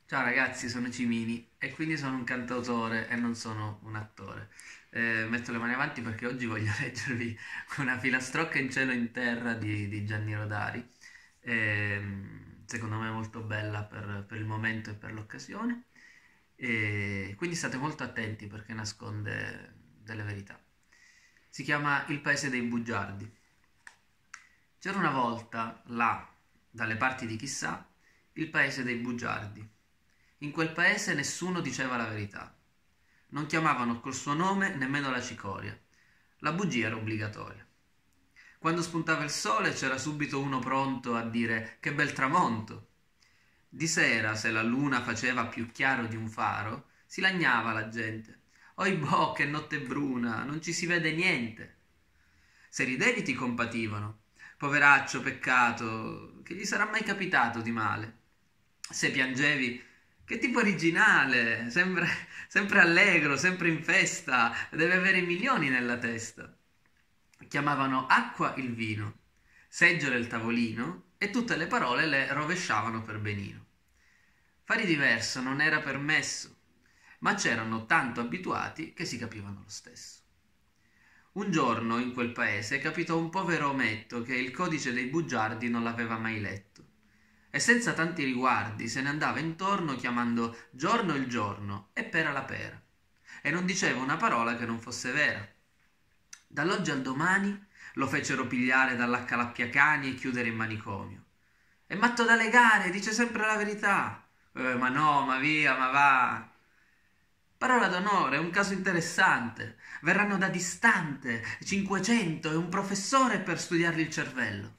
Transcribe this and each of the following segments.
Ciao ragazzi, sono Cimini e quindi sono un cantautore e non sono un attore. Metto le mani avanti perché oggi voglio leggervi una filastrocca in cielo e in terra di Gianni Rodari. Secondo me è molto bella per il momento e per l'occasione. E quindi state molto attenti perché nasconde delle verità. Si chiama Il paese dei bugiardi. C'era una volta, là, dalle parti di chissà, il paese dei bugiardi. In quel paese nessuno diceva la verità. Non chiamavano col suo nome nemmeno la cicoria. La bugia era obbligatoria. Quando spuntava il sole c'era subito uno pronto a dire che bel tramonto. Di sera, se la luna faceva più chiaro di un faro, si lagnava la gente. Oibò, che notte bruna, non ci si vede niente. Se ridevi ti compativano. Poveraccio, peccato, che gli sarà mai capitato di male? Se piangevi, che tipo originale, sempre allegro, sempre in festa, deve avere milioni nella testa. Chiamavano acqua il vino, seggiole il tavolino e tutte le parole le rovesciavano per benino. Fare diverso non era permesso, ma c'erano tanto abituati che si capivano lo stesso. Un giorno in quel paese capitò un povero ometto che il codice dei bugiardi non l'aveva mai letto e senza tanti riguardi se ne andava intorno chiamando giorno il giorno e pera la pera e non diceva una parola che non fosse vera. Dall'oggi al domani lo fecero pigliare dall'accalappiacani e chiudere in manicomio. È matto da legare, dice sempre la verità. Ma no, ma via, ma va. Parola d'onore, è un caso interessante. Verranno da distante 500 e un professore per studiargli il cervello.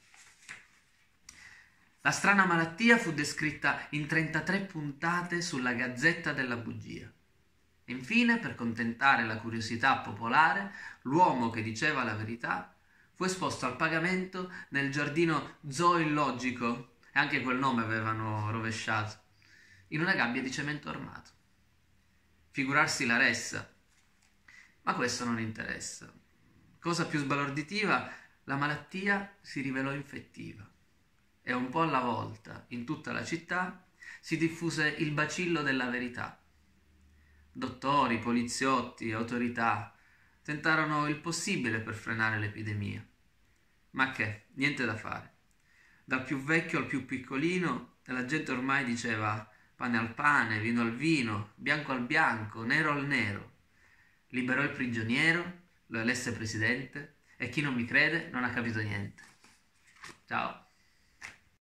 La strana malattia fu descritta in 33 puntate sulla Gazzetta della Bugia. Infine, per contentare la curiosità popolare, l'uomo che diceva la verità fu esposto al pagamento nel giardino zoologico, e anche quel nome avevano rovesciato, in una gabbia di cemento armato. Figurarsi la ressa. Ma questo non interessa. Cosa più sbalorditiva, la malattia si rivelò infettiva e un po' alla volta, in tutta la città, si diffuse il bacillo della verità. Dottori, poliziotti, autorità tentarono il possibile per frenare l'epidemia. Ma che, niente da fare. Dal più vecchio al più piccolino, la gente ormai diceva pane al pane, vino al vino, bianco al bianco, nero al nero. Liberò il prigioniero, lo elesse presidente e chi non mi crede non ha capito niente. Ciao.